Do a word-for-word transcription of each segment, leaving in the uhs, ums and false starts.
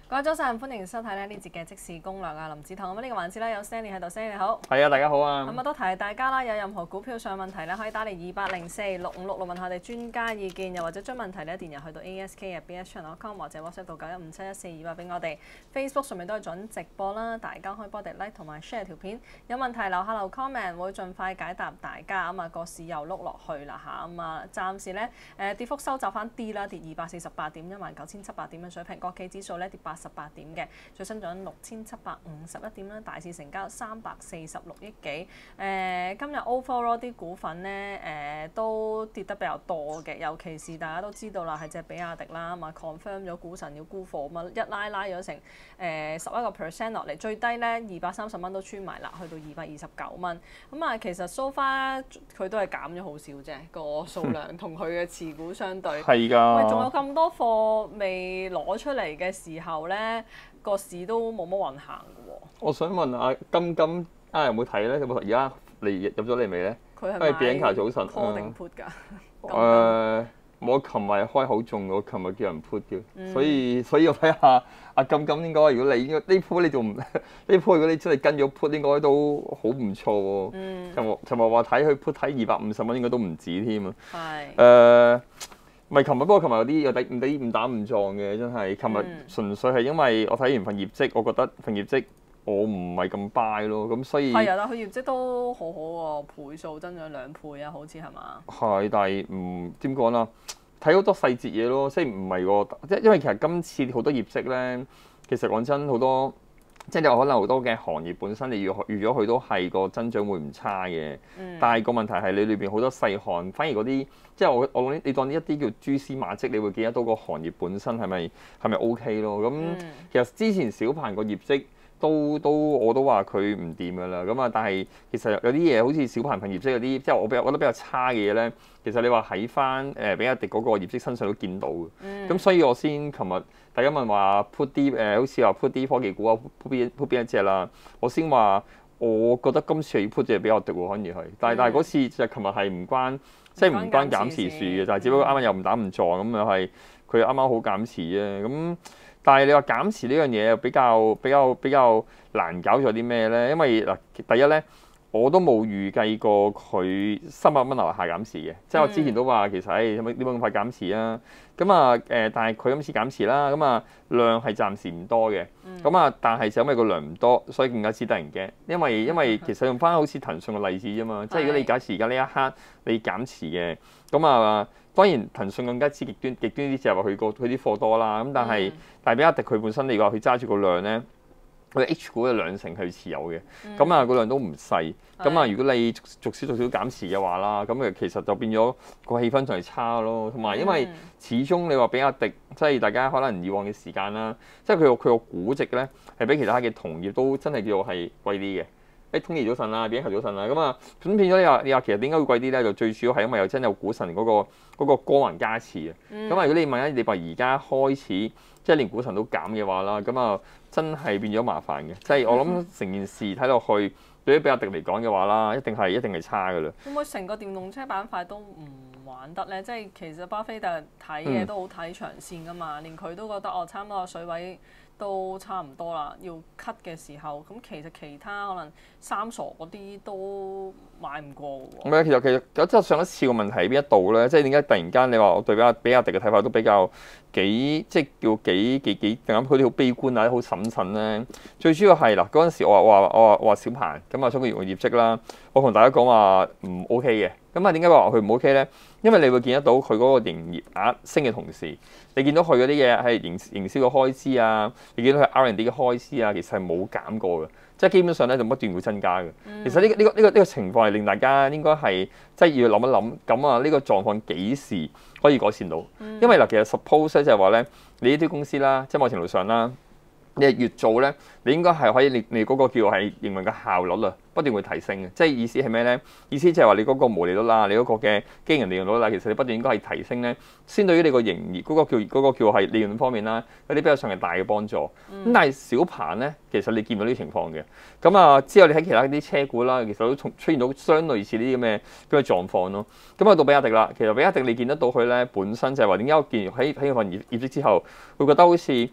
各位早晨，歡迎收睇咧呢節嘅即時攻略啊！林子彤咁呢個環節咧有 Stanley 喺度 ，Stanley 你好。 係啊，大家好啊。 咁啊都提下大家啦，有任何股票上問題咧，可以打嚟二八零四六五六六問下我哋專家意見，又或者將問題咧電入去到 A S K 入 B S channel dot com 或者 WhatsApp 到九一五七一四二八俾我哋。Facebook 上面都係準直播啦，大家可以幫我哋 like 同埋 share 條片。有問題留下留 comment，會盡快解答大家。咁啊個市又碌落去啦嚇，咁啊暫時咧誒跌幅收窄翻啲啦，跌二百四十八點，一萬九千七百點嘅水平。國企指數咧跌八十八點嘅。最新漲六千七百五十一點啦，大市成交三百四十六億幾。誒、呃，今日 overall 啲股份咧誒、呃、都跌得比較多嘅，尤其是大家都知道啦，係隻比亞迪啦，咁啊 confirm 咗股神要沽貨，咁啊一拉拉咗成誒十一個 percent 落嚟，最低咧二百三十蚊都穿埋啦，去到二百二十九蚊。咁啊，其實 so far 佢都係減咗好少啫，個數量同佢嘅持股相對。 係㗎。 喂，仲有咁多貨未攞出嚟嘅時候咧？個市都冇乜運行嘅喎。 我想問阿金金啊，有冇睇咧？有冇而家嚟入咗嚟未咧？ 佢係咪 Bianca 早晨 call 定 put 㗎？ 誒，我琴日開口中，我琴日叫人 put 嘅， 嗯、 所以所以我睇下阿金金應該，如果你呢鋪你仲唔呢鋪，如果你真係跟咗 put，應該都好唔錯喎。 嗯。 尋日尋日話睇佢 put 睇二百五十蚊，應該都唔止添啊。 係。 誒。唔係琴日，不過琴日有啲有啲唔啲誤打誤撞嘅，真係。琴日純粹係因為我睇完份業績，我覺得份業績我唔係咁 buy 咯，咁所以係啊，但佢業績都好好喎，倍數增長兩倍啊，好似係嘛？ 係，但係唔點講啦，睇好多細節嘢咯，即係唔係個，即係因為其實今次好多業績咧，其實講真好多。即係你話可能好多嘅行業本身你預預咗佢都係個增長會唔差嘅，嗯、但係個問題係你裏邊好多細項，反而嗰啲即係我我你當呢一啲叫蛛絲馬跡，你會見得到個行業本身係咪係咪 OK 咯？咁、嗯、其實之前小鵬個業績都都我都話佢唔掂㗎啦，咁啊但係其實有啲嘢好似小鵬份業績嗰啲，即係我比較覺得比較差嘅嘢咧，其實你話喺翻誒比亞迪嗰個業績身上都見到嘅，咁、嗯、所以我先琴日。大家問話 put 啲誒，好似話 put 啲科技股啊 ，put 邊 put 邊一隻啦？我先話，我覺得今次係 put 隻比較迪喎，反而係。但係、嗯、但係嗰次就琴日係唔關，即係唔關減持樹嘅，就係只不過啱啱又唔打唔撞咁又係佢啱啱好減持啫。咁但係你話減持呢樣嘢比較比較比較難搞咗啲咩咧？因為嗱，第一咧。我都冇預計過佢三百蚊樓下減持嘅，即係我之前都話其實誒點解點解咁快減持啊？咁啊誒，但係佢今次減持啦，咁啊量係暫時唔多嘅，咁啊但係就因為個量唔多，所以更加之得人驚。因為因為其實用翻好似騰訊嘅例子啫嘛，即係如果你假設而家呢一刻你減持嘅，咁啊當然騰訊更加之極端極端啲就係話佢個佢啲貨多啦，咁但係、嗯、但係比亞迪佢本身你話佢揸住個量咧。佢 H 股嘅兩成係持有嘅，咁啊個量都唔細，咁啊如果你逐少逐少減持嘅話啦，咁誒其實就變咗個氣氛就係差咯，同埋因為始終你話比亞迪，即係大家可能以往嘅時間啦，即係佢個佢個估值咧係比其他嘅同業都真係叫做係貴啲嘅。誒通義早晨啦，比亞迪早晨啦，咁啊咁變咗你話你話其實點解會貴啲咧？就最主要係因為有真有股神嗰、嗰個嗰、嗰個光環加持啊。咁啊、嗯、如果你問一你話而家開始即係連股神都減嘅話啦，咁啊真係變咗麻煩嘅。即係我諗成件事睇落去，對於比亞迪嚟講嘅話啦，一定係一定係差㗎啦。 會唔會成個電動車板塊都唔玩得咧？即係其實巴菲特睇嘢都好睇長線㗎嘛，嗯、連佢都覺得哦，差唔多個水位。都差唔多啦，要 cut 嘅時候，咁其實其他可能三傻嗰啲都買唔過喎。唔係， 其實其實有即係上一次個問題喺邊一度咧？即係點解突然間你話我對比亞比亞迪嘅睇法都比較幾即係叫幾幾幾突然間佢哋好悲觀啊，好審慎咧？最主要係嗱嗰陣時我話我話我話我話小鵬咁啊，中國業績啦，我同大家講話唔 OK 嘅。咁啊點解話佢唔 OK咧？因為你會見得到佢嗰個營業額升嘅同時，你見到佢嗰啲嘢係營營銷嘅開支啊，你見到佢 R and D 嘅開支啊，其實係冇減過嘅，即係基本上咧就不斷會增加嘅。嗯、其實呢、呢個呢、呢個呢、呢個呢、呢個情況係令大家應該係即係要諗一諗，咁啊呢個狀況幾時可以改善到？嗯、因為嗱其實 suppose 咧就係話咧，你呢啲公司啦，即係某程度上啦。你係越做咧，你應該係可以你你嗰個叫係營運嘅效率啊，不斷會提升嘅。即係意思係咩咧？意思就係話你嗰個毛利率啦，你嗰個嘅經營利潤率啦，其實你不斷應該係提升咧，先對於你個營業嗰個叫嗰個叫係利潤方面啦，有啲比較上係大嘅幫助。咁、嗯、但係小鵬咧，其實你見到呢啲情況嘅。咁啊，之後你喺其他啲車股啦，其實都出現到相類似呢啲咁嘅咁嘅狀況咯。咁啊到比亞迪啦，其實比亞迪你見得到佢咧本身就係話點解我見喺喺份業業績之後，會覺得好似。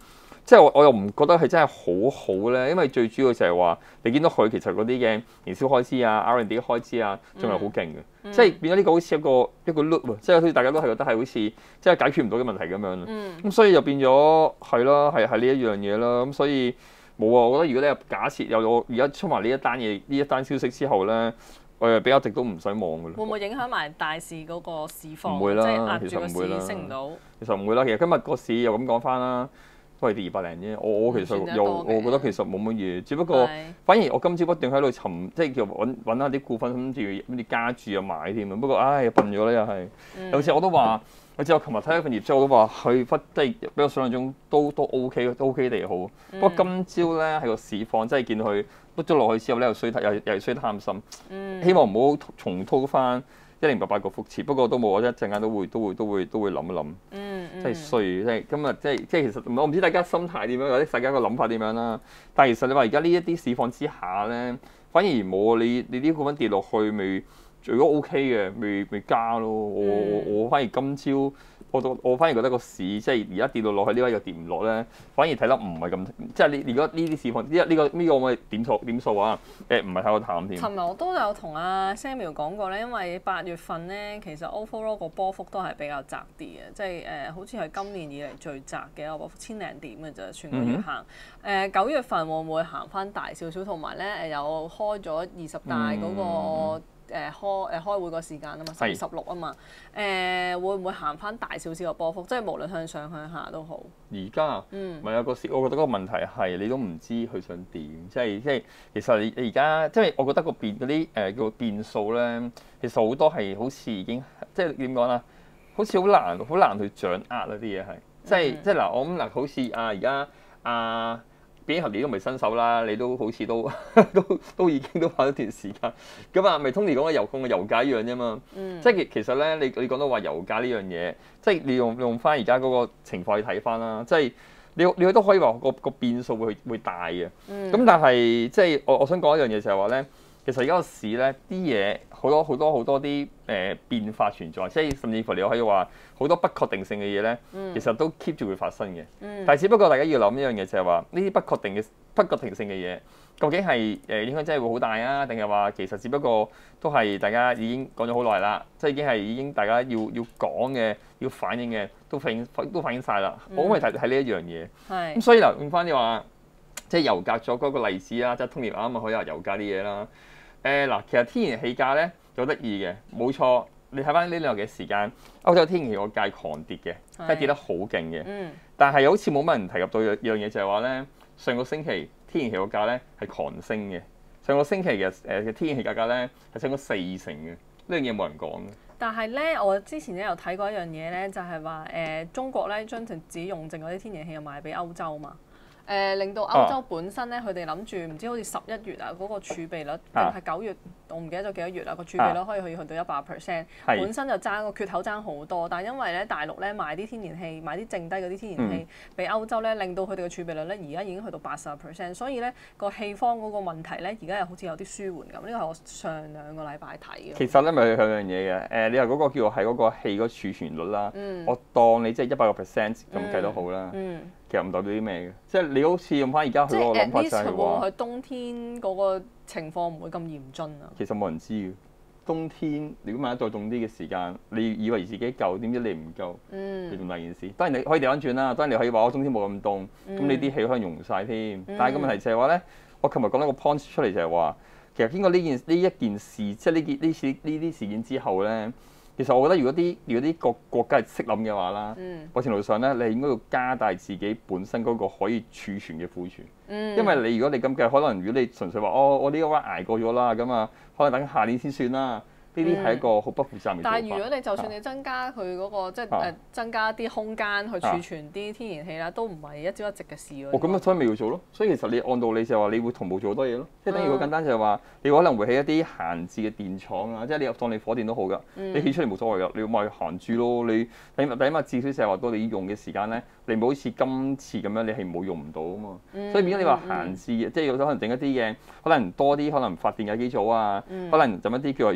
即係我我又唔覺得係真係好好咧，因為最主要就係話你見到佢其實嗰啲嘅營銷開支啊、R and D 開支啊，仲係好勁嘅， 嗯、 即係變咗呢個好似一個一個 loop 啊，即係好似大家都係覺得係好似即係解決唔到嘅問題咁樣。咁、嗯、所以就變咗係咯，係係呢一樣嘢啦。咁所以冇啊，我覺得如果你假設有我而家出埋呢一單嘢、呢一單消息之後咧。我誒比較直都唔使望㗎啦。 會唔會影響埋大市嗰個市況？ 唔會啦， 即係壓住其實唔會啦。 個市升唔到。 其實唔會啦。其實今日個市又咁講翻啦，都係跌二百零啫。我我其實又我覺得其實冇乜嘢，只不過是反而我今朝不斷喺度尋，即係叫揾揾下啲股份，諗住諗住加注啊買添啊。不過唉笨咗啦又係。嗯、有時我都話，我知我琴日睇一份業績，我都話佢忽即係比我想象中都都 O K 都 O K 地好。嗯、不過今朝咧喺個市況真係見到佢。碌咗落去之後咧，又衰又又係衰貪心，嗯、希望唔好重蹈翻一零八八個覆轍。不過都冇，我一陣間都會都會都會都會諗一諗，嗯嗯、真係衰。即係今日即係即係其實我唔知大家心態點樣，或者大家個諗法點樣啦。但係其實你話而家呢一啲市況之下咧，反而冇你你啲股份跌落去，未如果 O K 嘅，未未加咯。我我我反而今朝。我我反而覺得個市即係而家跌到落去呢位又跌唔落咧，反而睇得唔係咁，即係你如果呢啲市況，呢、呢、呢個呢、呢個我哋點數點數啊？誒唔係太過淡添。 尋日我都有同阿 Samuel 講過咧，因為八月份咧其實 overall 個波幅都係比較窄啲嘅，即係誒、呃、好似係今年以嚟最窄嘅一個波幅，千零點嘅啫，全個月行。誒九、嗯哼呃、月份會唔會行翻大少少？同埋咧誒有開咗二十大嗰、嗰個。嗯誒開誒開會個時間啊嘛，十月十六啊嘛，誒、呃、會唔會行翻大少少個波幅？即係無論向上向下都好。 而家嗯，唔係有個市，我覺得個問題係你都唔知佢想點，即係即係其實你你而家即係我覺得個變嗰啲誒叫變數咧，其實好多係好似已經即係點講啦，好似好難好難去掌握啦啲嘢係，即係、嗯、即係嗱我諗嗱好似啊而家啊。邊合你都唔係新手啦，你都好似都都都已經都玩咗段時間。咁啊，咪 Tony 講嘅油控嘅油價一樣啫嘛。嗯、即係其其實咧，你你講到話油價呢樣嘢，即係你用用翻而家嗰個情況去睇翻啦。即係你你都可以話個個變數會會大嘅。咁、嗯、但係即係我我想講一樣嘢就係話咧，其實而家個市咧啲嘢好多好多好多啲誒、呃、變化存在，即係甚至乎你可以話好多不確定性嘅嘢咧，嗯、其實都 keep 住會發生嘅。嗯、但係只不過大家要諗一樣嘢就係話呢啲不確定嘅不確定性嘅嘢，究竟係誒、呃、影響真係會好大啊，定係話其實只不過都係大家已經講咗好耐啦，即係已經係已經大家要要講嘅、要反映嘅都反映都反映晒啦。嗯、我可以睇睇呢一樣嘢。咁是所以嗱，用翻你話即係油價咗嗰個例子啦，即係 Tony 啱啱可以話油價啲嘢啦。誒嗱、呃，其實天然氣價咧有得意嘅，冇錯。你睇翻呢兩日嘅時間，歐洲天然氣個價狂跌嘅，真係跌得好勁嘅。嗯、但係好似冇乜人提及到一樣嘢，就係話咧，上個星期天然氣個價咧係狂升嘅。上個星期嘅誒嘅天然氣價格咧係升咗四成嘅，呢樣嘢冇人講嘅。 但係咧，我之前咧有睇過一樣嘢咧，就係話誒中國咧將自己用剩嗰啲天然氣又賣俾歐洲嘛。誒、呃、令到歐洲本身咧，佢哋諗住唔知好似十一月啊嗰、那個儲備率，定係九月，我唔記得咗幾多月啦。個儲備率可以去去到一百 percent，本身就爭個缺口爭好多。但係因為咧大陸咧賣啲天然氣，賣啲剩低嗰啲天然氣俾歐洲咧，令到佢哋嘅儲備率咧而家已經去到八十 percent。所以咧個氣荒嗰個問題咧，而家又好似有啲舒緩咁。呢個係我上兩個禮拜睇嘅。其實咧咪兩樣嘢嘅，誒、呃、你話嗰個叫做係嗰個氣嗰儲存率啦，嗯、我當你即係一百個 percent 咁計都好啦。嗯嗯其實唔代表啲咩嘅，即係你好似用翻而家佢嗰個諗法就係話， 佢冬天嗰個情況唔會咁嚴峻啊。 其實冇人知嘅，冬天如果萬一再凍啲嘅時間，你以為自己夠，點知你唔夠，嗯，係咁大件事。當然你可以調翻轉啦，當然你可以話我冬天冇咁凍，咁、嗯、你啲氣可能溶晒添。嗯、但係個問題就係話咧，我琴日講咗個 point 出嚟就係話，其實經過呢件呢一件事，即係呢件呢次呢啲事件之後咧。其實我覺得如果啲如果啲國國家係識諗嘅話啦，某程度上咧，你應該要加大自己本身嗰個可以儲存嘅庫存，嗯、因為你如果你咁計，可能如果你純粹話哦，我呢個彎捱過咗啦，咁啊，可能等下年先算啦。呢啲係一個好不負責任嘅做法。 但係如果你就算你增加佢嗰、嗰個、啊、即係誒增加啲空間去儲存啲天然氣啦，啊、都唔係一朝一夕嘅事喎。哦，咁啊，所以咪要做咯。所以其實你按道理就係話，你會同步做好多嘢咯。即係等於好簡單就係話，你可能會起一啲閒置嘅電廠啊，即係你當你火電都好㗎，嗯、你起出嚟冇所謂㗎，你咪閒住咯。你起碼起碼至少就係話到你用嘅時間咧，你唔好好似今次咁樣，你係冇用唔到啊嘛。嗯、所以變咗你話閒置，嗯、即係有可能整一啲嘅，可能多啲可能發電嘅機組啊，嗯、可能整一啲叫做誒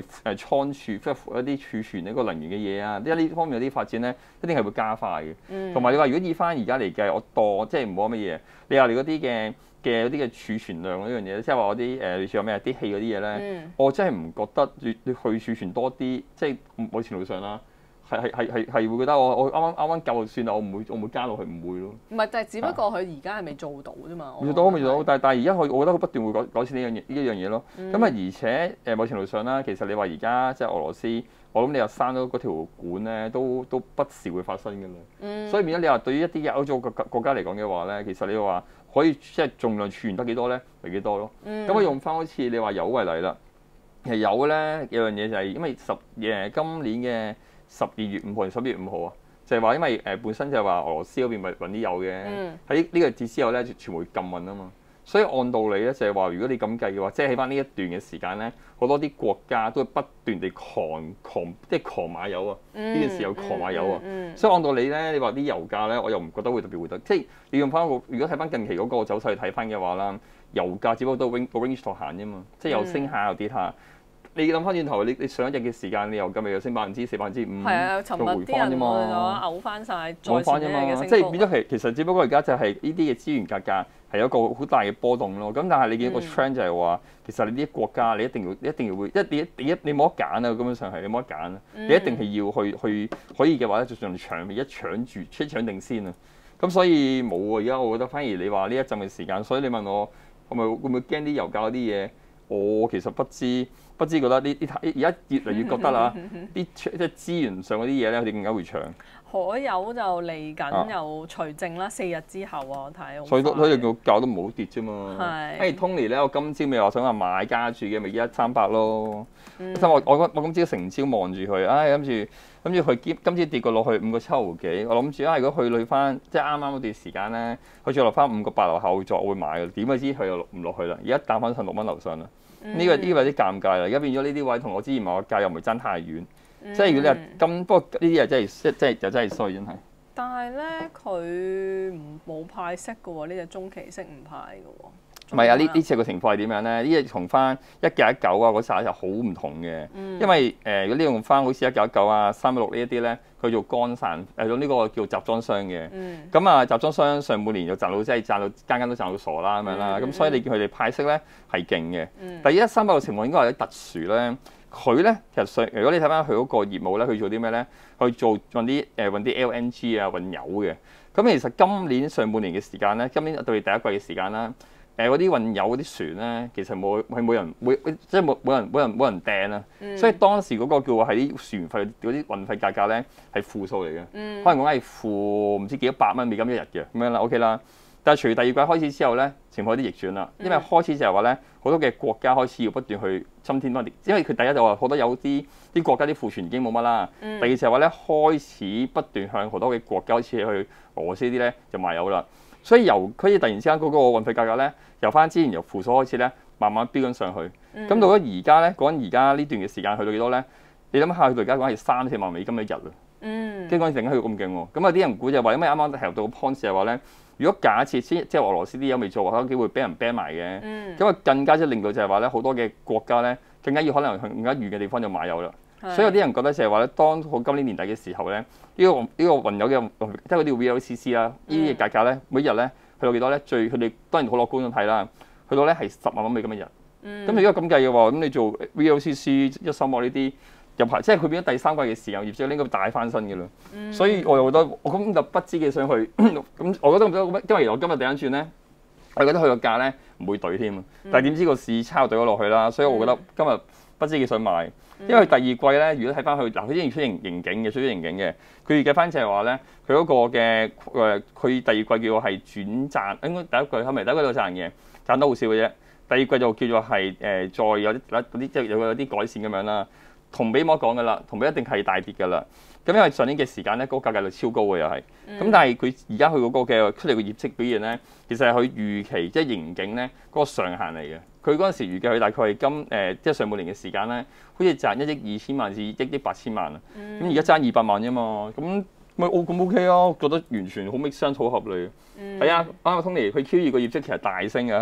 倉儲，即係一啲儲存呢個能源嘅嘢啊，因為呢方面有啲發展咧，一定係會加快嘅。同埋、嗯、你話如果以翻而家嚟計，我當即係唔好乜嘢，你話你嗰啲嘅嘅嗰啲嘅儲存量呢樣嘢，即係話我啲誒類似話咩啲氣嗰啲嘢咧，嗯、我真係唔覺得你你去儲存多啲，即係某程度上啦。係係係係會覺得我我啱啱啱啱夠就算啦，我唔會我唔會加落去，唔會咯。唔係， 但係只不過佢而家係未做到啫嘛。 未做到，未做到，但係但係而家佢，我覺得佢不斷會改改善呢樣嘢呢一樣嘢咯。咁啊、嗯，而且誒某程度上啦，其實你話而家即係俄羅斯，我諗你又閂咗嗰條管咧，都都不時會發生㗎啦。嗯、所以變咗你話對於一啲嘅歐洲國國家嚟講嘅話咧，其實你話可以即係盡量儲存得幾多咧，咪幾多咯。咁我、嗯、用翻好似你話油為例啦，其實油咧有樣嘢就係因為十誒今年嘅。十二月五號定十一月五號啊，就係話因為誒本身就係話俄羅斯嗰邊咪運啲油嘅，喺呢個節之後咧全部會禁運啊嘛，所以按道理咧就係話如果你咁計嘅話，即係喺翻呢一段嘅時間咧，好多啲國家都會不斷地狂狂即係狂買油啊，呢件事有狂買油啊，所以按道理咧，你話啲油價咧，我又唔覺得會特別會得，即係你用翻個如果睇翻近期嗰個走勢睇翻嘅話啦，油價只不過都 range 個 range 度行啫嘛，即係又升下又跌下。你諗翻轉頭，你你上一日嘅時間，你油價咪又升百分之四、百分之五， 係啊，尋日啲人我嘔翻晒， 再翻啫嘛，即係變咗係其實只不過而家就係呢啲嘅資源價格係有一個好大嘅波動咯。咁但係你見到個 trend 就係話，其實你啲國家你一定要一定要會一你你一你冇得揀啊，根本上係你冇得揀啊，你一定係要去去可以嘅話咧，就盡搶一搶住出搶定先啊。咁所以冇啊，而家我覺得反而你話呢一陣嘅時間，所以你問我係咪會唔會驚啲油價嗰啲嘢？我其實不知不知覺得呢啲而家越嚟越覺得啦，啲即係資源上嗰啲嘢咧，佢哋更加會搶。 海油就嚟緊又除淨啦，四日之後啊，我睇。 所以都所以個價都唔好跌啫嘛。係是。誒 Tony 咧，我今朝咪話想話買加注嘅，咪一三百咯。嗯。我我我今朝成朝望住佢，唉諗住諗住佢今今朝跌過落去五個七毫幾，我諗住啊，如果佢累翻即係啱啱嗰段時間咧，佢再落翻五個八樓後再會買嘅，點解知佢又落唔落去啦？而家彈翻上六蚊樓上啦。呢、這個呢、這個有啲尷尬啦，而家變咗呢啲位同我之前買個價又唔係爭太遠，嗯、即係如果你係咁，不過呢啲嘢真係即係就真係衰真係。但係咧，佢唔冇派息嘅喎，呢隻中期息唔派嘅喎。唔係啊，呢呢次個情況係點樣咧？呢隻同翻一九一九啊嗰陣就好唔同嘅，嗯、因為誒、呃、如果你用翻好似一九一九啊、三一六呢一啲咧，佢做乾散誒做呢個叫集裝箱嘅。咁啊、嗯、集裝箱上半年就賺到即係賺到間間都賺到傻啦咁樣啦。咁、嗯、所以你見佢哋派息咧係勁嘅。嗯、第一三百六情況應該係有啲特殊咧。佢咧其實上如果你睇翻佢嗰個業務咧，佢做啲咩咧？去做運啲誒運啲 L N G 啊運油嘅。咁其實今年上半年嘅時間咧，今年對第一季嘅時間啦。誒嗰啲運油嗰啲船咧，其實冇係冇人會即係冇冇人冇人冇人訂啊，嗯、所以當時嗰個叫係啲船費嗰啲運費價格咧係負數嚟嘅，嗯、可能講係負唔知幾多百蚊美金一日嘅咁樣啦 ，OK 啦。但係隨住第二季開始之後咧，情況有啲逆轉啦，因為開始就係話咧好多嘅國家開始要不斷去侵添多啲，因為佢第一就話好多有啲啲國家啲庫存已經冇乜啦，嗯、第二就係話咧開始不斷向好多嘅國家開始去俄羅斯啲咧就賣油啦。所以由佢突然之間嗰個運費價格咧，由翻之前由負數開始咧，慢慢飆緊上去。咁、嗯、到咗而家咧，講緊而家呢段嘅時間去到幾多咧？你諗下，去到而家講係三四萬美金一日啊！嗯，跟住講陣間去到咁勁喎。咁有啲人估就話，因為啱啱提到個 point 就係話咧，如果假設先即係俄羅斯啲油未做，有機會俾人 ban 埋嘅。嗯，咁啊更加即係令到就係話咧，好多嘅國家咧，更加要可能去更加遠嘅地方就買油啦。是所以有啲人覺得就係話咧，當好今年年底嘅時候咧，呢、這個呢、這個運油嘅即係嗰啲 V L C C 啦，呢啲嘅價格咧，每日咧去到幾多咧？最佢哋當然好樂觀咁睇啦，去到咧係十萬蚊美金一日。咁、嗯、如果咁計嘅話，咁你做 V L C C 一三百呢啲入排，即係佢變咗第三季嘅時候業績應該大翻身嘅啦。嗯、所以我又覺得我咁就不知嘅想去，咁我覺得咁因為我今日第一轉咧，我覺得佢個價咧唔會對添，但係點知個市差又對咗落去啦，所以我覺得今日不知幾想買。因為第二季咧，如果睇翻佢嗱，佢之前出盈盈警嘅，出咗盈警嘅，佢預計翻就係話咧，佢嗰個嘅誒，佢第二季叫做係轉賺，應該第一季係咪第一季都賺嘅，賺得好少嘅啫。第二季就叫做係誒、呃，再有啲啲即係有有啲改善咁樣啦。同比冇得講噶啦，同比一定係大跌噶啦。咁因為上年嘅時間咧，嗰、那個價格就超高嘅又係。咁、嗯、但係佢而家佢嗰個嘅出嚟嘅業績表現咧，其實係佢預期即係盈警咧嗰個上限嚟嘅。佢嗰陣時預計佢大概係今誒、呃、即係上半年嘅時間咧，好似賺一億二千萬至一億八千萬啊。咁而家爭二百萬啫嘛，咁咪哦咁 OK 啊，我覺得完全好 make sense 好合理。係啊、嗯，啱啱 Tony 佢 Q 二個業績其實大升嘅係，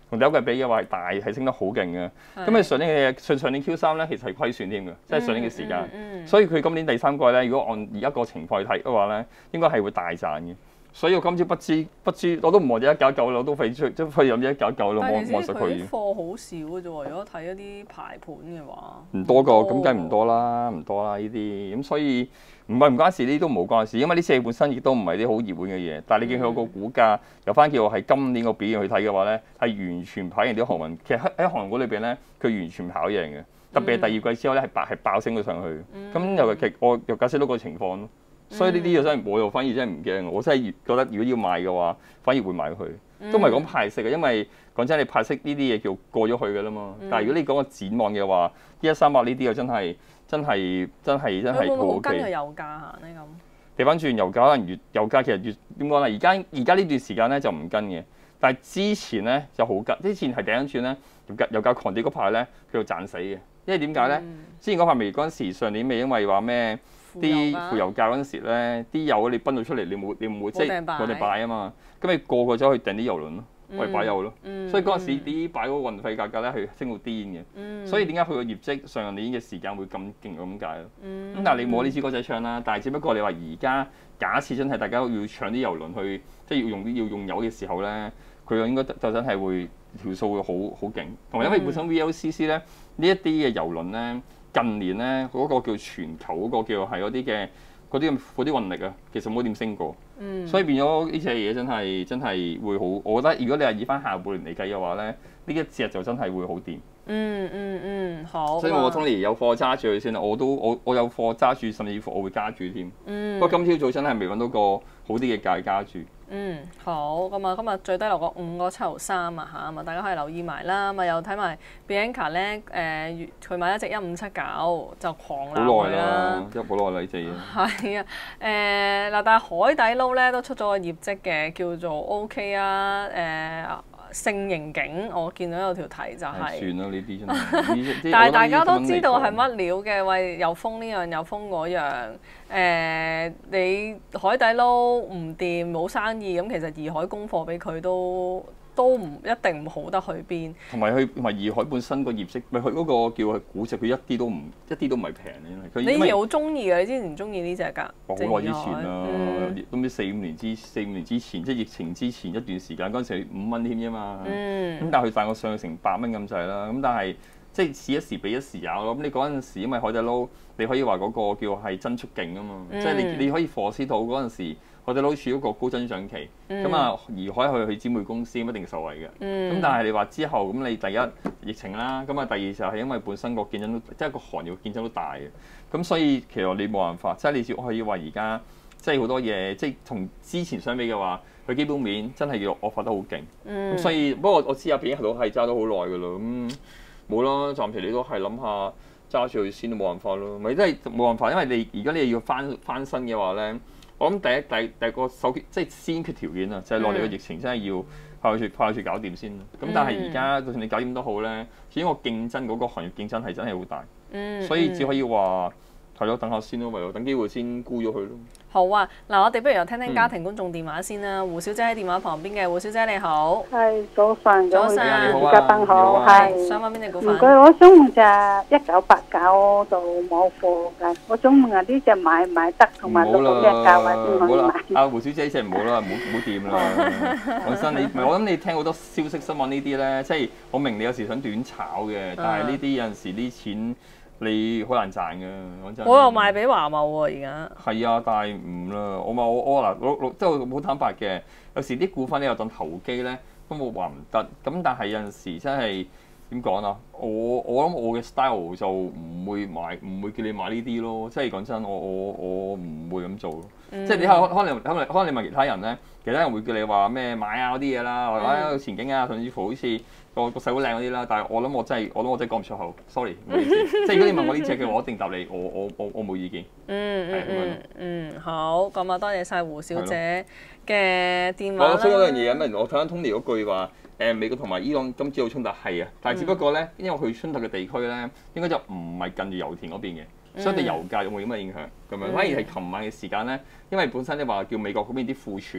同第一季比嘅話係大係升得好勁嘅。咁你上年嘅上上年 Q 三咧，其實係虧損添嘅，即係上年嘅時間。 嗯嗯嗯、 所以佢今年第三季咧，如果按而家個情況去睇嘅話咧，應該係會大賺嘅。所以我今朝不知不知，我都唔望住一九九啦，我都費出即係費飲一九九啦，望望實佢。 啲貨好少嘅啫喎，如果睇一啲排盤嘅話， 唔多個，咁梗係唔多啦，唔多啦呢啲。咁所以唔係唔關事，呢啲都冇關事，因為呢隻本身亦都唔係啲好熱門嘅嘢。但係你見佢個股價由翻叫係今年個表現去睇嘅話咧，係完全跑贏啲航運。其實喺喺航運股裏邊咧，佢完全跑贏嘅。特別係第二季之後咧，係爆係爆升咗上去。咁、嗯、又其我又解釋到個情況咯。所以呢啲嘢真係我又反而真係唔驚，我真係覺得如果要買嘅話，反而會買佢。都唔係講派息嘅，因為講真，你派息呢啲嘢叫過咗去嘅啦嘛。嗯、但係如果你講個展望嘅話，一一三八呢啲又真係真係真係真係好 OK。 跟住油價行咧咁。 調翻轉油價可能越油價其實越點講咧？而家而家呢段時間咧就唔跟嘅，但係之前咧就好跟。之前係第一轉咧油價油價狂跌嗰排咧，佢就賺死嘅。因為點解咧？嗯、之前嗰排未嗰陣時，上年未因為話咩？啲負油價嗰陣時咧，啲油你泵到出嚟，你冇你唔會即係我哋擺啊嘛，咁你個個走去訂啲油輪咯，我哋擺油咯， 嗯、 所以嗰陣時啲擺嗰個運費價格咧係升到癲嘅， 嗯、 所以點解佢個業績上年嘅時間會咁勁咁解咯？咁、 嗯、 但係你冇呢支歌仔唱啦，但係只不過你話而家假設真係大家要搶啲油輪去，即係要用要用油嘅時候咧，佢應該就真係會條數會好好勁，同埋因為本身 V L C C 咧呢一啲嘅油輪咧。近年咧嗰、那個叫全球嗰個叫係嗰啲嘅嗰啲嗰啲運力啊，其實冇點升過， 嗯、 所以變咗呢隻嘢真係真係會好。我覺得如果你係以翻下半年嚟計嘅話咧，呢一隻就真係會好掂。 嗯嗯嗯，好。 所以我 Tony 有貨揸住佢先啦，我都我我有貨揸住，甚至乎我會加住添。 嗯。 不過今朝早真係未揾到個好啲嘅價加住。 嗯，好，咁啊，今日最低落個五個七毫三啊嚇，咁啊大家可以留意埋啦，咁啊又睇埋 Bianca 咧，誒佢買一隻一五七九就狂鬧佢啦， 一好耐啦呢隻嘢。 係啊，誒嗱，但係海底撈咧都出咗個業績嘅，叫做 OK 啊，誒盛盈景，我見到有條題就係、是。 算啦，呢啲真係。 但係大家都知道係乜料嘅，喂，又封呢樣又封嗰樣，誒你海底撈唔掂冇生意。咁其實怡海供貨俾佢都都唔一定唔好得去邊，同埋佢同埋怡海本身個業績，咪佢嗰個叫佢估值，佢一啲都唔一啲都唔係平嘅。 你以前好中意嘅，你之前唔中意呢隻㗎？ 好耐之前啦，嗯、都唔知四五年之四五年之前，即係疫情之前一段時間，嗰陣時五蚊添啫嘛。咁、嗯、但係佢帶我上去成百蚊咁滯啦。咁但係即係試一時比一時有咯。咁你嗰陣時因為海底撈，你可以話嗰個叫係增速勁啊嘛。嗯、即係你你可以貨司到嗰陣時。海底撈處於一個高增長期，咁啊怡海去去姊妹公司一定受惠嘅。咁、嗯、但係你話之後咁，你第一疫情啦，咁啊第二就係因為本身個競爭都即係個行業競爭都大嘅，咁所以其實你冇辦法，即係你只可以話而家即係好多嘢，即係同之前相比嘅話，佢基本面真係要惡化得好勁。咁、嗯、所以不過我知阿片都係揸咗好耐㗎啦，咁冇啦，暫時你都係諗下揸住佢先都冇辦法咯，咪真係冇辦法，因為你而家你要翻翻身嘅話咧。我諗第一第第一個首決即係先決條件啊，就係內地嘅疫情真係要快住快住搞掂先。咁但係而家就算你搞掂都好咧，始終個競爭嗰個行業競爭係真係好大， 嗯、 所以只可以話係咯，等下先咯，唯有等機會先沽咗佢咯。 好啊，嗱，我哋不如又聽聽家庭觀眾電話先啦。嗯、胡小姐喺電話旁邊嘅，胡小姐你好。 係早晨， 早晨， 嘉賓好，係。 想問邊隻股份？ 唔該，我想問隻一九八九就冇貨嘅，我想問下呢隻買唔買得，同埋到咩價位先可以買？ 阿胡小姐呢隻唔好啦，唔好唔好掂啦。講真，你唔係我諗你聽好多消息新聞呢啲咧，即係我明你有時想短炒嘅，但係呢啲有陣時啲錢。你好難賺㗎，講真。 我又賣俾華茂喎，而家。係啊，但係唔啦，我話我我嗱，我我即係好坦白嘅。有時啲股份你又當投機咧，都冇話唔得。咁但係有陣時真係點講啊？我我諗我嘅 style 就唔會買，唔會叫你買呢啲咯。即係講真，我我我唔會咁做咯。嗯、即係你可可能可能可能你問其他人咧，其他人會叫你話咩買啊嗰啲嘢啦，或者、嗯、前景啊，甚至乎好似。個個細好靚嗰啲啦，但係我諗我真係，我諗我真係講唔出口，sorry，唔好意思。即係如果你問我呢隻嘅，我一定答你，我我我我冇意見。 嗯嗯嗯嗯，好，咁啊，多謝晒胡小姐嘅電話啦。 我想講樣嘢啊，我睇緊 Tony 嗰句話，誒美國同埋伊朗今朝有衝突係啊，但係只不過咧，因為佢衝突嘅地區咧，應該就唔係近住油田嗰邊嘅。所以對油價有冇咁嘅影響咁樣？反而係琴晚嘅時間咧，因為本身你話叫美國嗰邊啲庫存啊，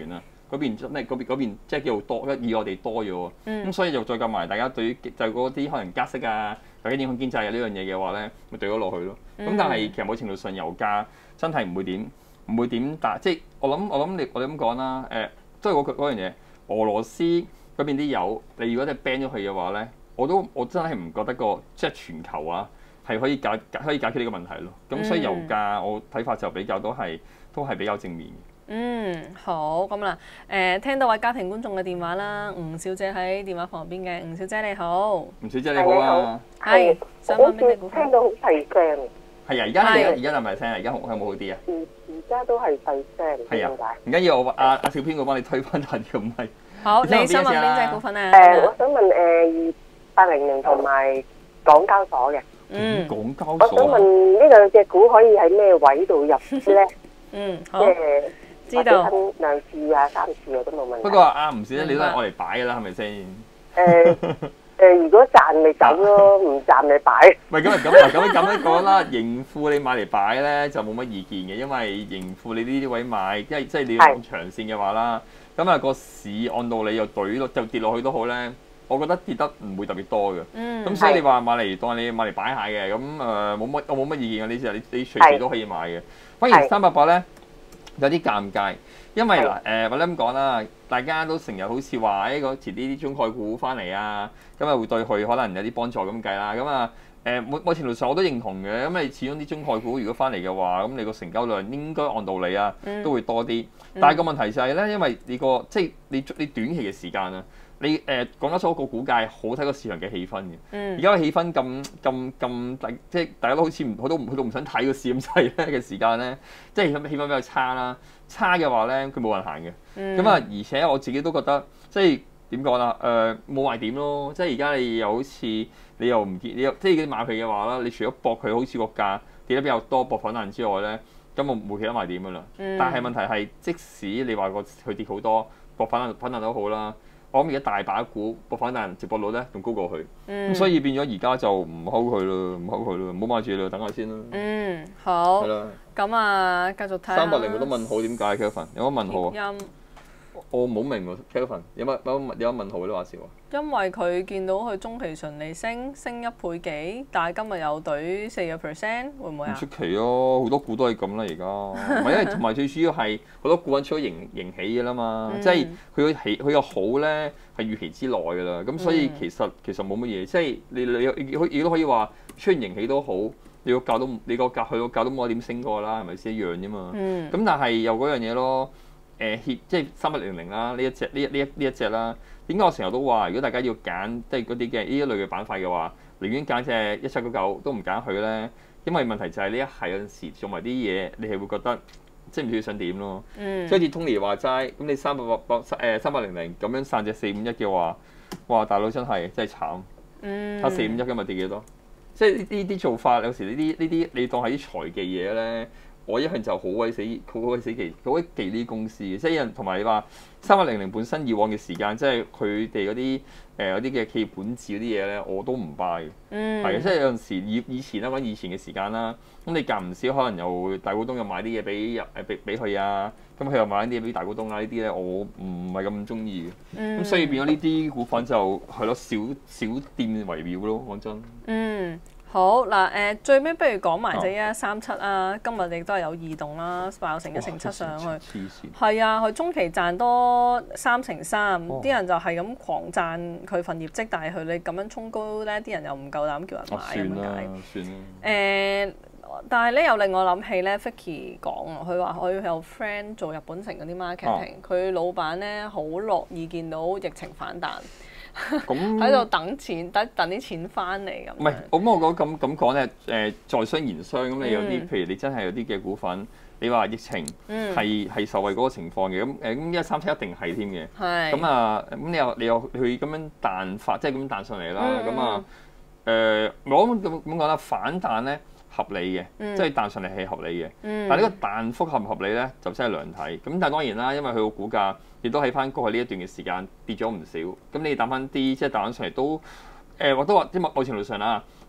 嗰邊真係嗰邊嗰邊即係叫做多，以我哋多咗喎。咁、嗯、所以就再夾埋大家對於就嗰啲可能加息啊，或者影響經濟啊呢樣嘢嘅話咧，咪對咗落去咯。咁、嗯、但係其實某程度上油價真係唔會點唔會點大，即係我諗我諗你我哋咁講啦，誒都係嗰嗰樣嘢。俄羅斯嗰邊啲油，你如果你 ban 咗佢嘅話咧，我都我真係唔覺得個即係全球啊係可以解可以解決呢個問題咯。咁所以油價我睇法就比較都係都係比較正面嘅。 嗯，好咁啦，誒、呃、聽到位家庭觀眾嘅電話啦，吳小姐喺電話旁邊嘅，吳小姐你好， 吳小姐你好啊， 係想問咩股票？ 聽到好細聲。 係啊，而家而家而家係咪聲啊？而家好有冇好啲啊？ 而而家都係細聲， 係啊，唔緊要，我阿阿小編我幫你推翻下條咪。 好，你想問邊隻股份啊？ 誒，我想問誒二八零零同埋港交所嘅。 嗯，港交所。 我想問呢兩隻股可以喺咩位度入咧？ 嗯，好。 即係知道兩次啊、三次啊都冇問題。 不過阿吳小姐你都係愛嚟擺㗎啦，係咪先？ 誒誒，如果賺咪走咯，唔賺咪擺。 唔係咁啊咁啊咁咁樣講啦，盈富你買嚟擺咧就冇乜意見嘅，因為盈富你呢啲位買，因為即係你要用長線嘅話啦，咁啊個市按道理又懟落就跌落去都好咧，我覺得跌得唔會特別多嘅。嗯。咁所以你話買嚟當你買嚟擺下嘅，咁誒冇乜我冇乜意見嘅呢啲，你你隨時都可以買嘅。反而三百八咧有啲尷尬。因為嗱誒，或者咁講啦，大家都成日好似話誒個遲啲啲中概股翻嚟啊，咁啊會對佢可能有啲幫助咁計啦。咁啊誒，某某程度上我都認同嘅，咁你始終啲中概股如果翻嚟嘅話，咁你個成交量應該按道理啊都會多啲。嗯、但係個問題就係咧，因為你個即係你你短期嘅時間啊，你誒講得出個股價好睇個市場嘅氣氛嘅。而家個氣氛咁咁咁大，即係大家都好似唔好都佢都唔想睇個市咁滯咧嘅時間咧，即係氣氛比較差啦。差嘅話咧，佢冇人行嘅。咁啊、嗯，而且我自己都覺得，即係點講啦？誒，冇賣點咯。即係而家你又好似你又唔見，你又即係啲馬屁嘅話啦。你除咗搏佢好似個價跌得比較多，搏反彈之外咧，咁我冇其他賣點噶啦。嗯、但係問題係，即使你話個佢跌好多，搏反彈反彈都好啦。我諗而家大把股搏反彈接搏率咧仲高過佢。咁、嗯、所以變咗而家就唔 hold 佢咯，唔 hold 佢咯，唔好買住啦，等下先啦。 嗯，好。係啦。咁啊，繼續睇。三百零我都問號點解 Kelvin 有乜問號啊？我冇明喎 Kelvin 有乜有乜有乜問號都話事喎。因為佢見到佢中期純利升升一倍幾，但係今日有隊四個 percent， 會唔會啊？唔出奇咯，好多股都係咁啦而家。唔係因為同埋最主要係好多股份出咗盈盈喜嘅啦嘛，嗯、即係佢個起佢個好咧係預期之內㗎啦。咁所以其實、嗯、其實冇乜嘢，即係你你亦都可以話出現盈喜都好。你個價都你個價佢個價都冇得點升過啦，係咪先一樣啫嘛？咁、嗯、但係又嗰樣嘢咯，誒協即係三一零零啦，呢一隻呢一呢一呢一隻啦。點解我成日都話，如果大家要揀即係嗰啲嘅呢一類嘅板塊嘅話，寧願揀隻一七九九都唔揀佢咧，因為問題就係呢一係有陣時做埋啲嘢，你係會覺得即係唔知想點咯。嗯、即係好似 Tony 話齋，咁你三百八百誒三百零零咁樣散隻四五一嘅話，哇大佬真係真係慘，差四五一今日跌幾多？即係呢啲啲做法，有時呢啲呢啲你當係啲財技嘢咧，我一向就好鬼死好鬼死忌，好鬼忌呢啲公司嘅。即係有人同埋你話三百零零本身以往嘅時間，即係佢哋嗰啲誒嗰啲嘅企業本質嗰啲嘢咧，我都唔 buy 嘅。嗯，係嘅，即係有陣時以以前啦，講以前嘅時間啦，咁你間唔少可能又大股東又買啲嘢俾入誒俾俾佢啊，咁佢又買啲嘢俾大股東啊，呢啲咧我唔係咁中意嘅。嗯，咁所以變咗呢啲股份就係咯，小小店為妙咯，講真。嗯。好嗱，誒、呃、最尾不如講埋隻一一三七啊！今日亦都係有異動啦，爆成一成七上去。黐線！係啊，佢中期賺多三成三，啲、哦、人就係咁狂讚佢份業績，但係佢你咁樣衝高咧，啲人又唔夠膽叫人買咁解。算啦，算啦。誒，但係咧又令我諗起咧 Vicky 講啊，佢話佢有 friend 做日本城嗰啲 marketing，佢、哦、老闆咧好樂意見到疫情反彈。咁喺度等錢，等等啲錢翻嚟咁。唔係，咁我覺得咁咁講咧，誒在商言商咁，你有啲、嗯、譬如你真係有啲嘅股份，你話疫情係係、嗯、受惠嗰個情況嘅，咁誒咁一三七一定係添嘅。係是。咁啊，咁你又你又去咁樣彈發，即係咁樣彈上嚟啦。咁、嗯、啊，誒、呃、我咁咁講啦，反彈咧合理嘅，嗯、即係彈上嚟係合理嘅。嗯、但係呢個彈幅合唔合理咧，就真係兩睇。咁但係當然啦，因為佢個股價。亦都喺翻過去呢一段嘅時間跌咗唔少，咁你打翻啲即係打翻上嚟都誒，我都話啲某程度上啦，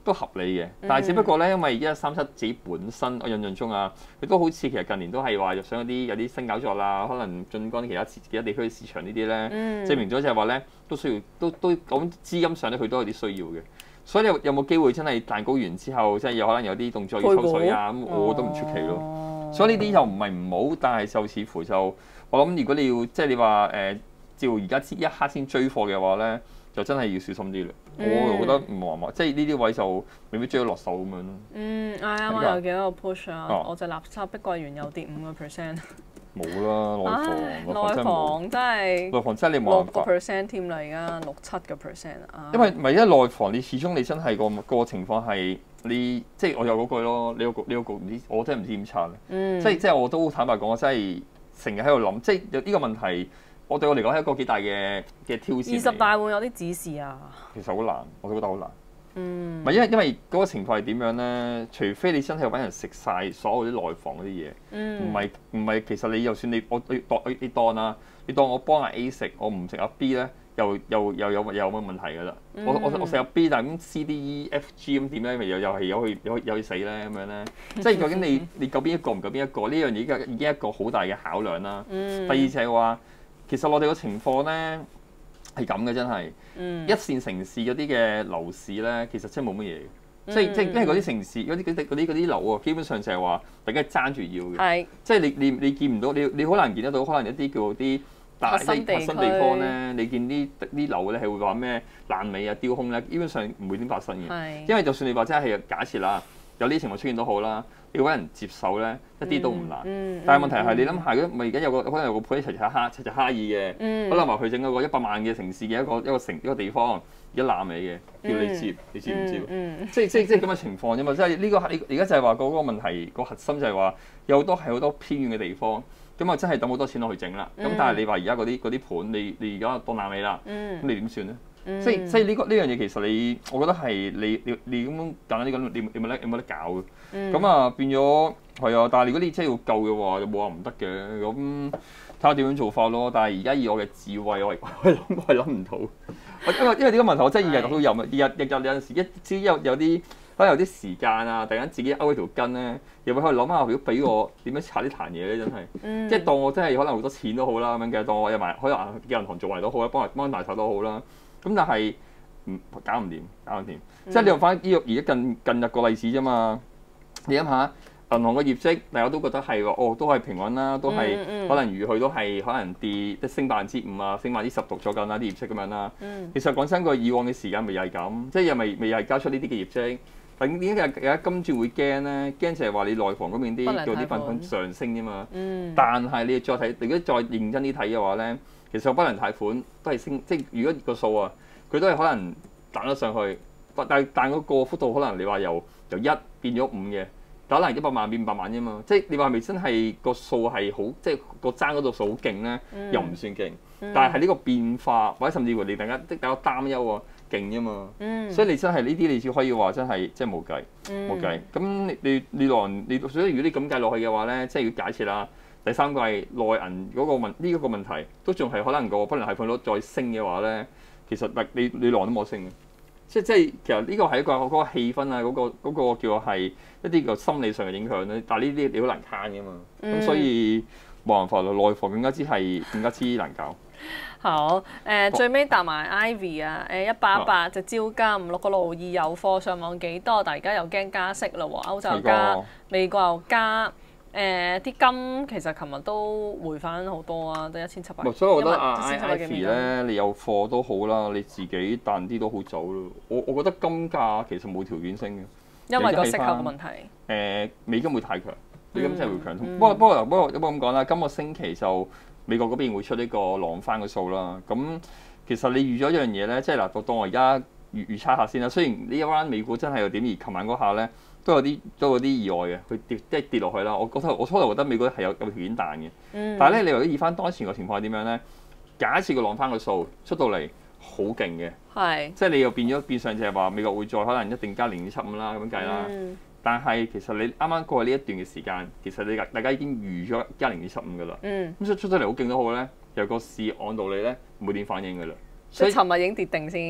都合理嘅。但係只不過咧，因為一三七自己本身，我印象中啊，佢都好似其實近年都係話想有啲有啲新搞作啦，可能進軍其他其他地區嘅市場呢啲咧， 嗯、 證明咗就係話咧都需要都都講資金上咧佢都有啲需要嘅。所以你有有冇機會真係蛋糕完之後，即係有可能有啲動作要抽水啊？咁我都唔出奇咯。哦、所以呢啲又唔係唔好，但係就似乎就我諗，如果你要即係你話誒，照而家一刻先追貨嘅話咧，就真係要小心啲啦。嗯、我又覺得唔麻麻，即係呢啲位就未必追得落手咁樣咯。 嗯，啱啱有幾多個 push 啊？哦、我隻垃圾碧桂園又跌五個 percent。 冇啦，內房， 內房真係內房真係你冇六個 percent 添啦，而家六七個 percent 啊。 因為唔係因為內房，你始終你真係個個情況係你即係我有嗰句咯，你個局你個局唔知，我真係唔知點拆。嗯、即係即係我都坦白講，我真係成日喺度諗，即係有呢個問題，我對我嚟講係一個幾大嘅嘅挑戰。二十大會有啲指示啊？ 其實好難，我都覺得好難。 嗯， 唔係因為因為嗰個情況係點樣咧？除非你真係揾人食晒所有啲內房嗰啲嘢，唔係唔係，其實你就算你我你當你當啦，你當我幫阿 A 食，我唔食阿 B 咧，又又又有又有乜問題㗎啦？嗯、我我我食阿 B，但係咁 C、D、E、F、G 咁點咧？咪又又係有去有有去死咧咁樣咧？即係究竟你你救邊一個唔救邊一個？呢樣嘢已經已經一個好大嘅考量啦。嗯、第二就係話，其實我哋個情況咧。係咁嘅真係，嗯、一線城市嗰啲嘅樓市咧，其實真係冇乜嘢嘅，嗯、即係即係因為嗰啲城市嗰啲嗰啲嗰啲嗰啲樓啊，基本上就係話大家爭住要嘅，是即係你你你見唔到，你你好難見得到，可能一啲叫啲大啲核心地方咧，你見啲啲樓咧係會話咩爛尾啊、丟空咧，基本上唔會點發生嘅，是因為就算你話真係假設啦，有呢啲情況出現都好啦。要揾人接受咧，一啲都唔難。嗯嗯、但係問題係、嗯、你諗下，如果咪而家有個可能有個盤齊齊哈齊齊哈爾嘅，嗯、可能話佢整嗰個一百萬嘅城市嘅一個一個城一個地方，而家爛尾嘅，叫你接，嗯、你接唔接？嗯嗯、即係即係即係咁嘅情況啫嘛。即係呢個而家就係話嗰個問題個核心就係話有好多係好多偏遠嘅地方，咁啊真係抌好多錢落去整啦。咁、嗯、但係你話而家嗰啲嗰啲盤，你你而家當爛尾啦，咁、嗯、你點算咧？嗯、即係即係呢個呢樣嘢其實你，我覺得係你你你咁樣簡單啲講，你你冇得你冇得搞嘅。咁、嗯、啊變咗係啊，但係如果你真係要救嘅話，就冇話唔得嘅。咁睇下點樣做法咯。但係而家以我嘅智慧，我係我諗我係諗唔到。因為因為呢個問題我真係日日都有啊，日日日日有陣時一朝有有啲可能有啲時間啊，突然間自己勾一條筋咧，又會喺度諗下，如果俾我點樣查呢壇嘢咧，真係，嗯、即係當我真係可能好多錢都好啦，咁樣嘅，當我有埋可能叫銀行做埋都好啦，幫埋幫埋手都好啦。咁但係唔搞唔掂，搞唔掂。嗯、即係你用翻呢個而家近近日個例子啫嘛。你諗下，銀行嘅業績，大家都覺得係喎，哦，都係平穩啦，都係、嗯嗯、可能預佢都係可能跌，即升百分之五啊，升百分之十讀咗緊啦啲業績咁樣啦。嗯、其實講真，個以往嘅時間咪又係咁，即係又未未又係交出呢啲嘅業績。但點解而家今朝會驚咧？驚就係話你內房嗰邊啲叫啲份款上升啫嘛。嗯、但係你再睇，如果再認真啲睇嘅話咧，其實不良貸款都係升，即係如果個數啊，佢都係可能彈咗上去，但係但嗰個幅度可能你話由由一變咗五嘅，可能一百萬變五百萬啫嘛。即係你話係咪真係個數係好，即係個爭嗰度數好勁咧？嗯、又唔算勁，嗯、但係係呢個變化或者甚至乎你大家即係大家擔憂喎。勁啫嘛，嗯、所以你真係呢啲你只可以話真係即係冇計冇計。咁、嗯、你你你來你所以如果你咁計落去嘅話咧，即係要假設啦，第三季內銀嗰個問呢一、這個問題都仲係可能個不良貸款率再升嘅話咧，其實你你來都冇升嘅。即即係其實呢個係一個嗰、那個氣氛啊，嗰、那個嗰、那個叫係一啲個心理上嘅影響咧。但係呢啲你好難慳嘅嘛，咁、嗯、所以冇辦法啦。內房更加之係更加之難搞。 好，誒、呃、最尾搭埋 Ivy 啊，誒一八一八隻招金六個六毫二有貨上網幾多？但係而家又驚加息啦喎，歐洲又加，美國又加，誒、呃、啲金其實琴日都回翻好多啊，得一千七百。 所以我覺得啊 Ivy 咧，你有貨都好啦，你自己彈啲都好走咯。我我覺得金價其實冇條件升嘅， 因為個息口嘅問題。誒、 呃、美金會太強，美金真係會強。嗯、不過不過不過不過咁講啦，今個星期就。美國嗰邊會出呢個浪翻嘅數啦，咁其實你預咗一樣嘢咧，即係嗱，當我而家預預測下先啦。雖然呢一彎美股真係有點，而琴晚嗰下咧都有啲都有啲意外嘅，佢跌即係跌落去啦。我覺得我初頭覺得美股係有有條件彈嘅，嗯、但係咧你如果以翻當前個情況係點樣咧？假設個浪翻嘅數出到嚟好勁嘅，係是即係你又變咗變相就係話美國會再可能一定加零點七五啦咁樣計啦。嗯但係其實你啱啱過去呢一段嘅時間，其實你大家已經預咗加零點七五㗎啦。嗯。咁所以出咗嚟好勁都好咧，有個市按道理咧冇點反應㗎啦。 所以尋日已經跌定先。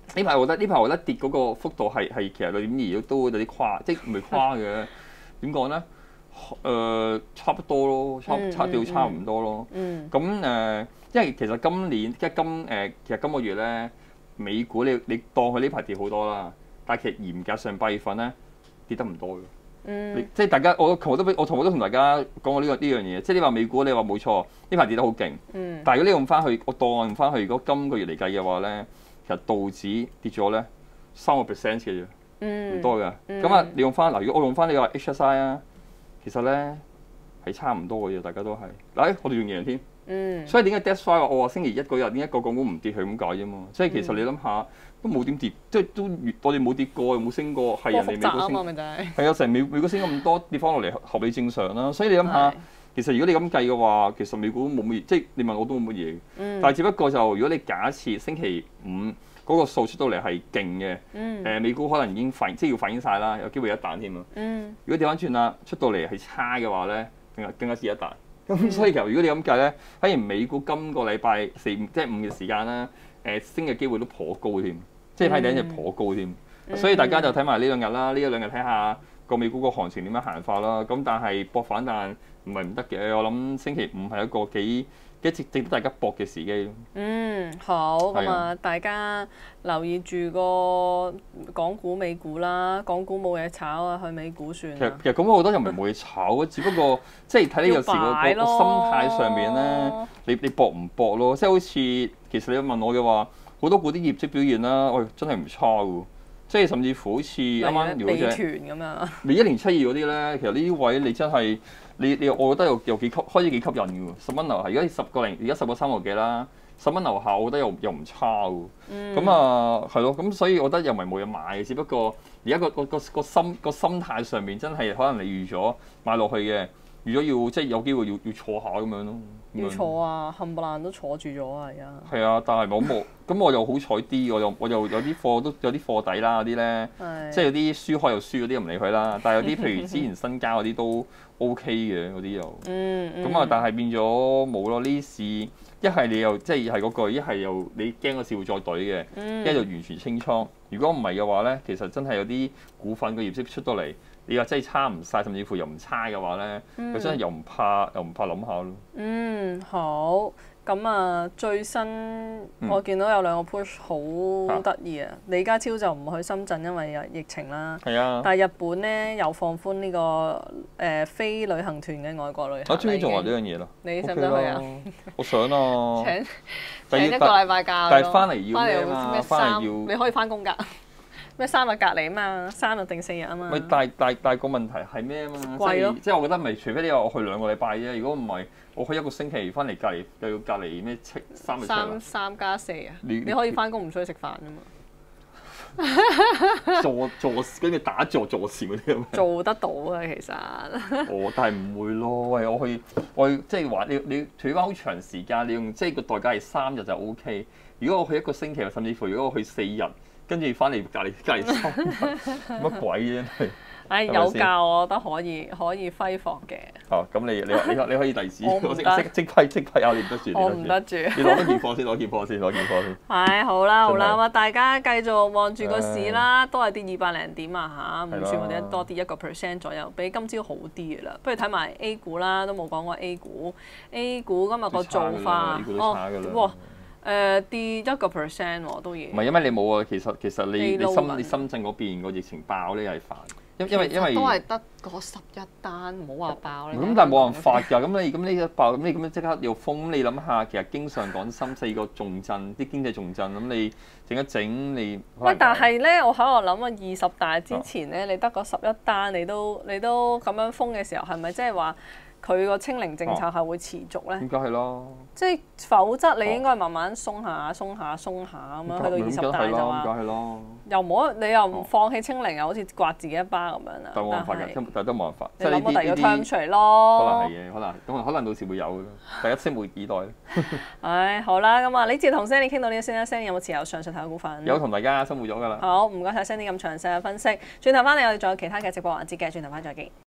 呢排我覺得呢排我覺得跌嗰個幅度係係其實六點二都有啲誇，即係唔係誇嘅。點講咧？誒、呃、差不多咯，差差掉差唔多咯。咁誒、嗯呃，因為其實今年即係今誒、呃，其實今個月咧，美股你你當佢呢排跌好多啦，但係其實嚴格上八月份咧跌得唔多嘅。嗯、即係大家我我都我同我都同大家講過呢、這個呢樣嘢，即係你話美股你話冇錯，呢排跌得好勁。嗯、但係如果你用翻去，我當用翻去，如果今個月嚟計嘅話咧，其實道指跌咗咧三個 percent 嘅啫，唔、嗯、多嘅。咁啊、嗯，你用翻嗱，如果我用翻你話 H S I 啊。其實咧係差唔多嘅嘢，大家都係嗱，我哋仲贏添。嗯。所以點解 That's why 我話星期一嗰日點解個港股唔跌係咁解啫嘛？即係其實你諗下都冇點跌，即係都越我哋冇跌過又冇升過，係人哋美股升。波幅窄啊嘛，咪就係。係啊，成美美股升咁多，跌翻落嚟合理正常啦。所以你諗下，其實如果你咁計嘅話，其實美股冇乜嘢，即係你問我都冇乜嘢。嗯。但係只不過就如果你假設星期五嗰個數出到嚟係勁嘅，誒、嗯呃、美股可能已經反即係要反映晒啦，有機會一彈添啊！嗯、如果調翻轉啦，出到嚟係差嘅話咧，更加更加似一彈。咁、嗯、所以其實如果你咁計咧，反而美股今個禮拜四即係五嘅時間啦，誒、呃、升嘅機會都頗高添，即係睇頂就頗高添。嗯、所以大家就睇埋呢兩日啦，呢一兩日睇下個美股個行情點樣行法啦。咁但係搏反彈唔係唔得嘅，我諗星期五係一個幾幾值值得大家搏嘅時機咯。嗯， 好咁啊，大家留意住個港股、美股啦。港股冇嘢炒啊，去美股算啦。其實其實咁我覺得又唔係冇嘢炒啊，只不過即係睇你有時個個心態上面咧，你你搏唔搏咯？即係好似其實你問我嘅話，好多股啲業績表現啦，喂真係唔差喎。即係甚至乎好似啱啱聊嘅美團咁樣， 你一零七二嗰啲咧，其實呢啲位你真係你你，我覺得又又幾吸，開始幾吸引嘅喎，十蚊樓下，而家十個零，而家十個三個幾啦，十蚊樓下，我覺得又又唔差喎。咁、嗯、啊係咯，咁所以我覺得又唔係冇嘢買嘅，只不過而家個個個個心個心態上面真係可能你預咗買落去嘅，預咗要即係有機會要要坐下咁樣咯。 要坐啊，冚唪唥都坐住咗啊！而家係啊，但係我冇，咁我又好彩啲，我又我又有啲貨都有啲貨底啦，嗰啲咧，即係有啲輸開又輸嗰啲唔理佢啦。但係有啲譬如之前新交嗰啲都 OK 嘅嗰啲又，咁啊、嗯嗯、但係變咗冇咯。呢市一係你又即係係嗰句，一係又你驚個市會再懟嘅，一係、嗯、就完全清倉。如果唔係嘅話咧，其實真係有啲股份嘅業績出到嚟。你話真係差唔晒，甚至乎又唔差嘅話咧，佢、嗯、真係又唔怕，又唔怕諗下咯。嗯， 好。咁啊，最新、嗯、我見到有兩個 push 好得意啊！李家超就唔去深圳，因為有疫情啦。係啊。但係日本咧又放寬呢、這個誒、呃、非旅行團嘅外國旅行。 我終於做埋呢樣嘢啦！ 你想唔想去啊？ 我想啊。 請請一個禮拜假。 但係翻嚟要咩啊？翻嚟要你可以翻工㗎。咩三日隔離啊嘛，三日定四日啊嘛。 咪但但但個問題係咩啊嘛？貴咯。即係我覺得咪，除非你話我去兩個禮拜啫。如果唔係，我去一個星期翻嚟隔離又要隔離咩七三日七日。 三三加四啊！你，你可以翻工唔出去食飯啊嘛。 坐坐跟住打坐坐禪嗰啲咁。 做得到啊，其實。 哦，但係唔會咯。喂，我去我去即係話你你除翻好長時間，你用即係個代價係三日就 O K。如果我去一個星期，甚至乎如果我去四日。跟住翻嚟隔離隔離三日，乜鬼啫？係， 唉有教我覺得可以可以揮霍嘅。 哦，咁你你你你可以第時，我即即即批即批，我練得住。 我唔得住。 你攞翻件貨先，攞件貨先，攞件貨先。 係好啦好啦，咁啊大家繼續望住個市啦，都係跌二百零點啊嚇，唔算我哋多跌一個 percent 左右，比今朝好啲嘅啦。不如睇埋 A 股啦，都冇講過 A 股。A 股今日個做法，哦。誒、呃、跌一個 percent 喎都要。唔係因為你冇啊，其實其實你你深你深圳嗰邊個疫情爆咧係煩，因因為因為都係得嗰十一單，唔好話爆咧。 咁但係冇辦法㗎，咁你咁你一爆，咁你咁樣即刻要封，你諗下，其實經常講深四個重鎮，啲經濟重鎮，咁你整一整你。 喂，但係咧，我喺度諗啊，二十大之前咧，你得嗰十一單，你都你都咁樣封嘅時候，係咪即係話？佢個清零政策係會持續咧？ 應該係咯。 即係否則你應該慢慢鬆下、鬆下、鬆下咁樣，去到二十大就話。又唔好，你又唔放棄清零，又好似刮自己一巴咁樣啦。 但係冇辦法嘅，但係都冇辦法。 你諗個第二個 term 出嚟咯。 可能係嘅，可能咁可能到時會有嘅，大家拭目以待。 唉，好啦，咁啊，呢節同 Sandy 傾到呢度先啦。Sandy 有冇持有上述睇嘅股份？ 有同大家生活咗㗎啦。 好，唔該晒 Sandy 咁詳細嘅分析。轉頭翻嚟，我哋仲有其他嘅直播環節嘅，轉頭翻再見。